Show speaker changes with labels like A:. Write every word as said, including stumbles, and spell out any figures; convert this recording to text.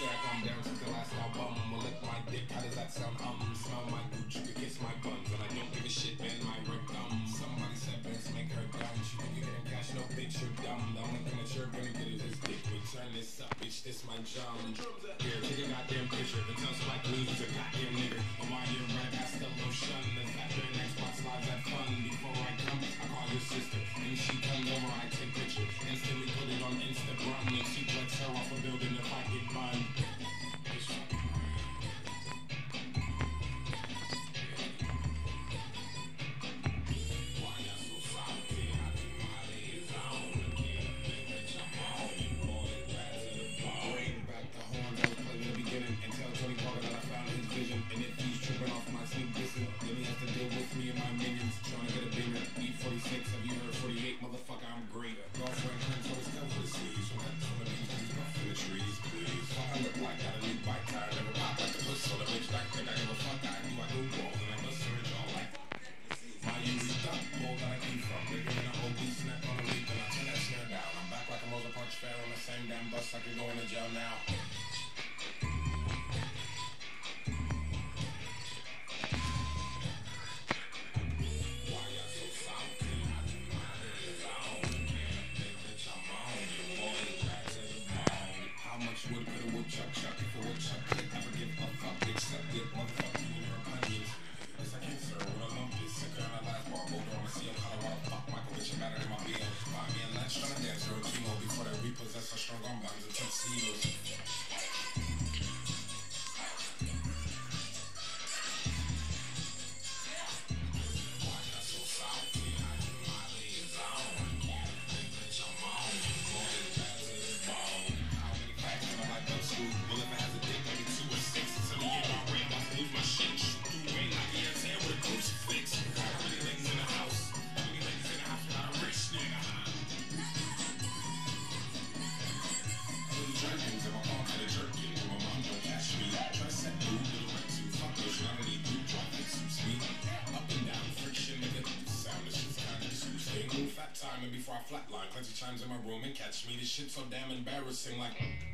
A: stare, I'm down since the last album. Will lick my dick, how does that sound? Um, smell my gooch, you can kiss my buns, and I don't give a shit, man, my rectum. Somebody said, Vince, make her dumb. She think you're getting cash, no bitch, you're dumb. The only thing that you're gonna get is this dick. We turn this up, bitch, this my jam. Here, take a goddamn picture. It tells like me, he's a goddamn nigga. And while you're red, I still no shun. The fact that next spot slides that fun. Before I come, I call your sister. And she comes over, I take picture. Instantly put it on Instagram. And she flex her off a building if I get mine. I can go into jail now. Why y'all so salty? How much wood could a woodchuck chuck if a woodchuck could ever give a fuck except it? Motherfucker, you and your opinions. Yes, I can, sir. What a lump is sicker on a last bar. Boulder on the seal. Colorado. Fuck Michael Richard better than my beer. Find me a lunch trying to dance or a chemo before they repossess our strong arm buttons and tuxedos. Before I flatline, plenty times in my room and catch me. This shit so damn embarrassing, like